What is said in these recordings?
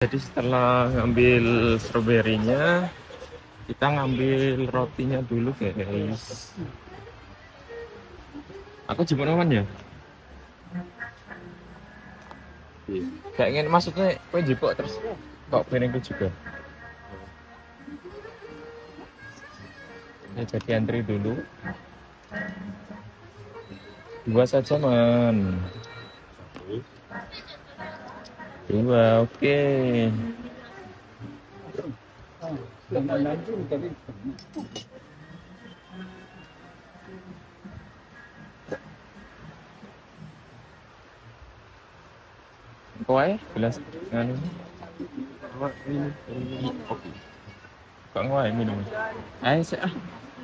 Jadi setelah ngambil stroberinya, kita ngambil rotinya dulu guys. Aku jemput aman ya? Gak ingin maksudnya kue jemput terus kok piringku juga. Ya, jadi antri dulu. 2 saja man. 2 oke. Kowe gelas nganu. Ini kopi. Kok ngoe minum. Ayo sih ah.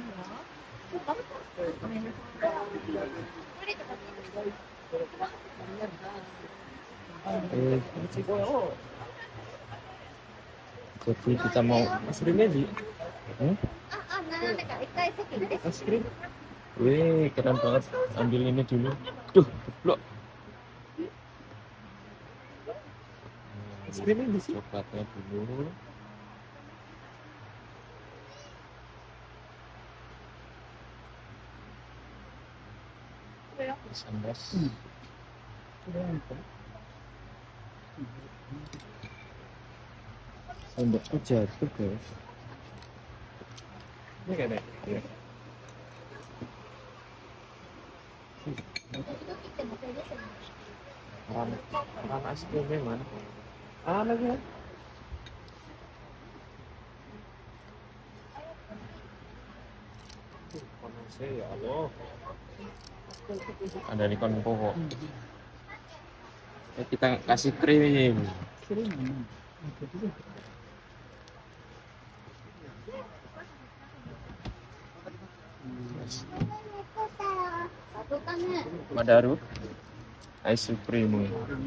Jadi kita mau es krimnya di es krim. Wih, keren banget. Ambil ini dulu. Duh, blok. Es krimnya di sini. Coklatnya dulu. Sambas. Sambasku jatuh guys. Ini kan ya. Ram es krimnya mana? Lagi ya. Panasnya ya Allah. Ada ikon pokok. Kita kasih krim. Madaru ice supreme.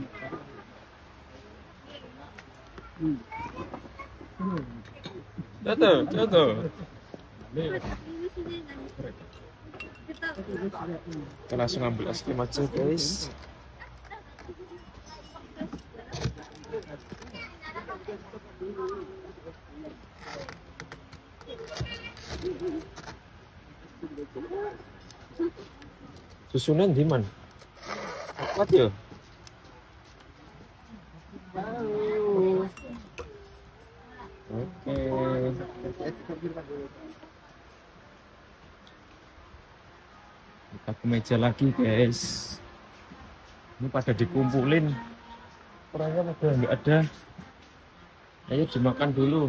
Jatuh. Kita langsung ambil es krim aja guys. Susunan di mana? Kuat ya? Oke. Kita ke meja lagi guys. Ini pada dikumpulin. Orangnya pada nggak ada. Ayo dimakan dulu.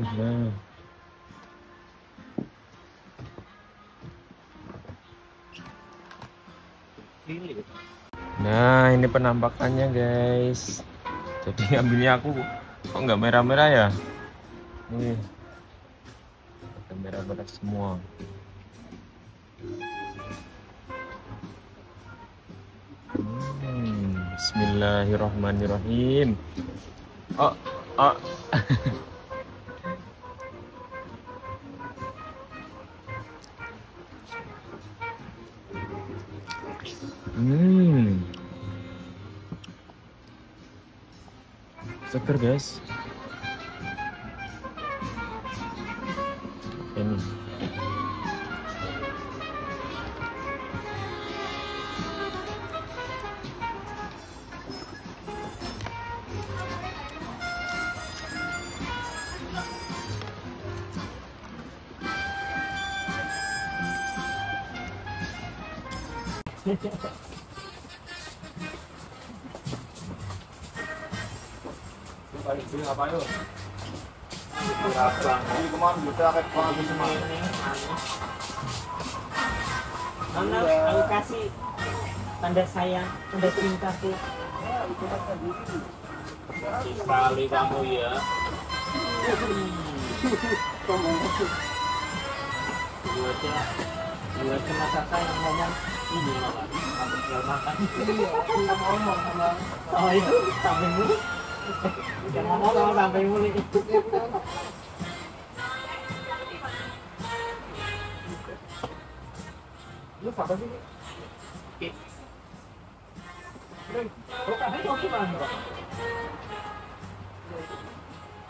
Nah, ini penampakannya guys. Jadi ambilnya aku kok nggak merah-merah ya? Nih, merah-merah semua. Bismillahirrahmanirrahim. Oh. Seger guys. Ini. Apa yuk? Ini kemarin bisa kayak pagi semuanya. Mana aku kasih tanda sayang, tanda cintaku. Sekali kamu ya. Dua aja masakan yang ngomong ini malah aku jual makan. Ngomong sama Oh itu sampai mulu. Udah ngomong sama sampai mulu itu. lu siapa sih? Kalau kami mau gimana?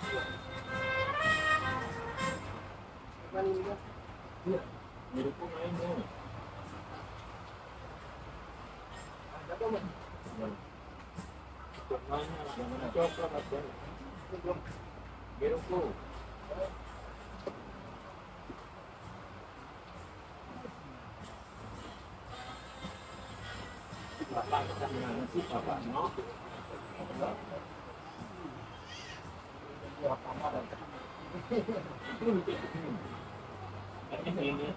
Biruku main. Biruku. Bapak gimana sih Bapak no? Ini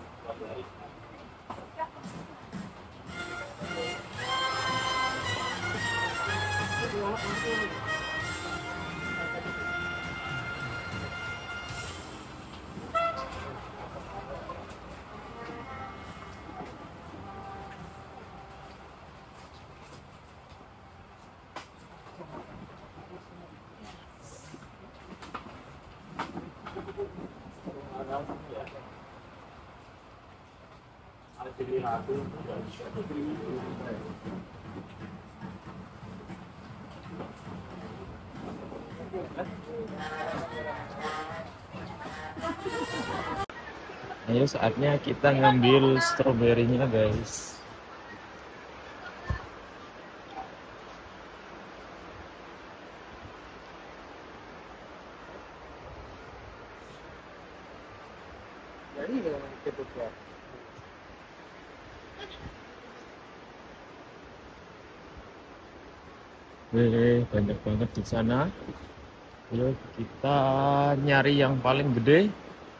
Ayo saatnya kita ngambil stroberinya guys. Jadi dengan ketutup. Banyak banget di sana. Ayo kita nyari yang paling gede.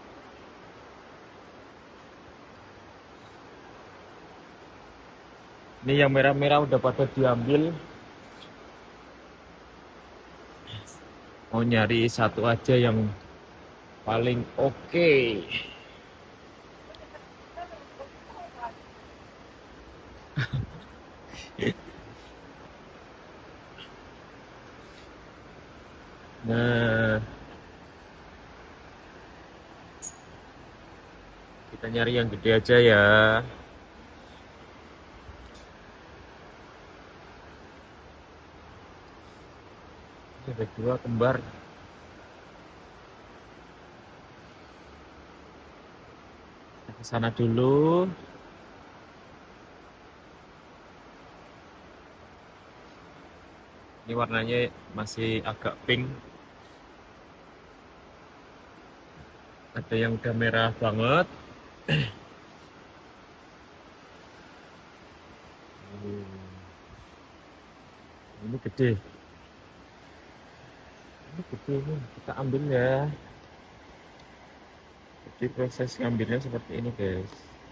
Ini yang merah-merah udah pada diambil. Mau nyari satu aja yang paling oke. Nah, kita nyari yang gede aja ya. Ada dua kembar. Kita ke sana dulu. Ini warnanya masih agak pink. Ada yang udah merah banget. Ini gede. Ini gede nih, kita ambil ya. Jadi proses ngambilnya seperti ini guys.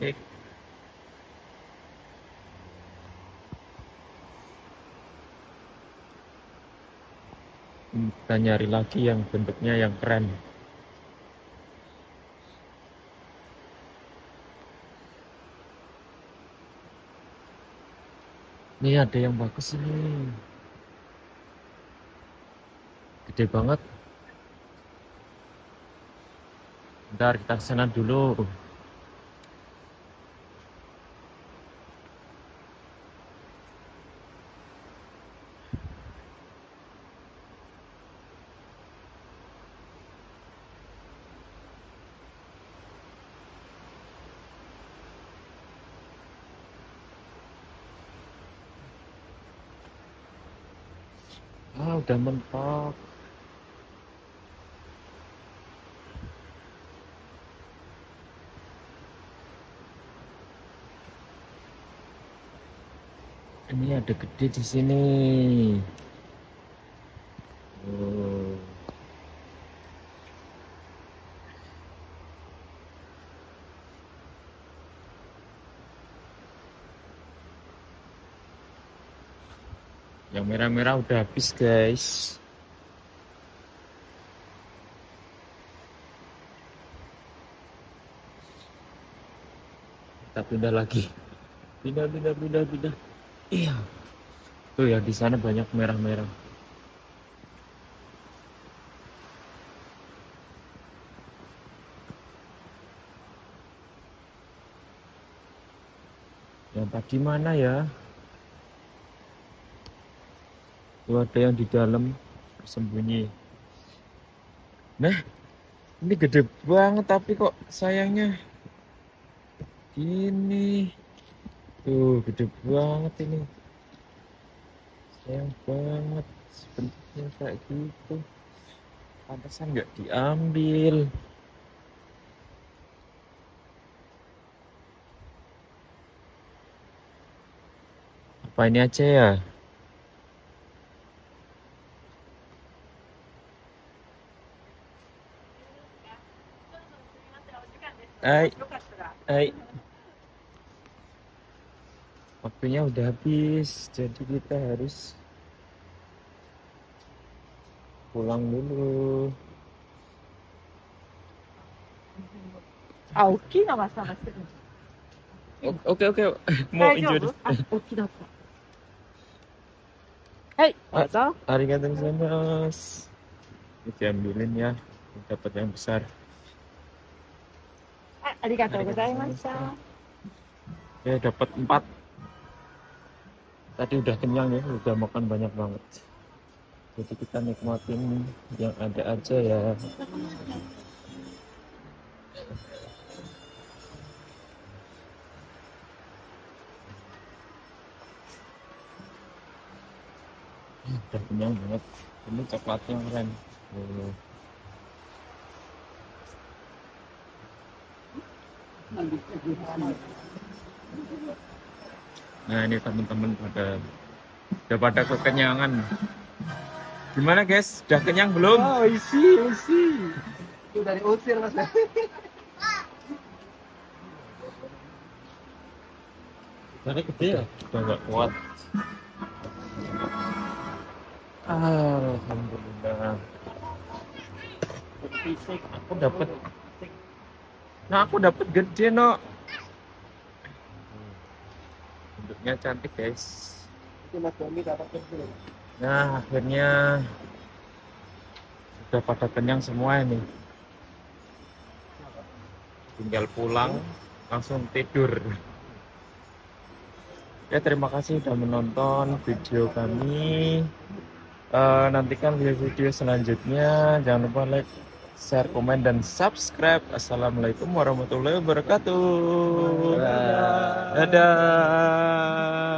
Kita nyari lagi yang bentuknya yang keren. Ini ada yang bagus ini. Gede banget. Bentar kita kesana dulu. Udah mentok. Ini ada gede di sini. Oh. Yang merah-merah udah habis guys. Kita pindah lagi. Pindah. Iya. Tuh ya di sana banyak merah-merah. Yang tadi mana ya? Tuh ada yang di dalam bersembunyi. Nah, ini gede banget tapi kok sayangnya gini. Tuh, gede banget ini. Sayang banget. Bentuknya kayak gitu. Pantesan nggak diambil. Apa ini aja ya? Hai, hai. Waktunya udah habis, jadi kita harus pulang dulu. Aoki na masalah. Oke, mau 大丈 injury. 夫？あ、大きだった。はい、どうぞ。 Arigatou gozaimasu. Ini diambilin ya, dapat yang besar. あ、ありがとうございました。 Ya dapat 4. Tadi udah kenyang ya, udah makan banyak banget. Jadi kita nikmatin yang ada aja ya. Udah kenyang banget. Ini coklatnya keren. Nah ini teman-teman udah pada kekenyangan. Gimana guys? Udah kenyang belum? Oh, isi. Itu dari usir mas. Tadi gede ya? Udah nggak kuat. Alhamdulillah. Aku dapat gede no. Bentuknya cantik guys. Itu mas Doni dapat kecil. Nah akhirnya sudah pada kenyang semua ini. Tinggal pulang langsung tidur. Ya terima kasih sudah menonton video kami. Nantikan video selanjutnya. Jangan lupa like, share, komen, dan subscribe. Assalamualaikum warahmatullahi wabarakatuh. Dadah.